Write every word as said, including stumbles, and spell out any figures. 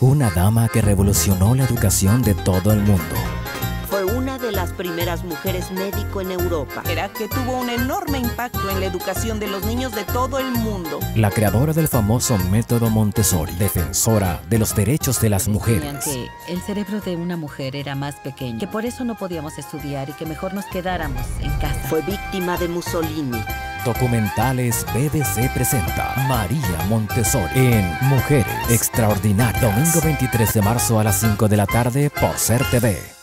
Una dama que revolucionó la educación de todo el mundo. Fue una de las primeras mujeres médico en Europa. Era que tuvo un enorme impacto en la educación de los niños de todo el mundo. La creadora del famoso método Montessori, defensora de los derechos de las mujeres. Decían que el cerebro de una mujer era más pequeño, que por eso no podíamos estudiar y que mejor nos quedáramos en casa. Fue víctima de Mussolini. Documentales B B C presenta María Montessori en Mujeres Extraordinarias. Domingo veintitrés de marzo a las cinco de la tarde por Ser T V.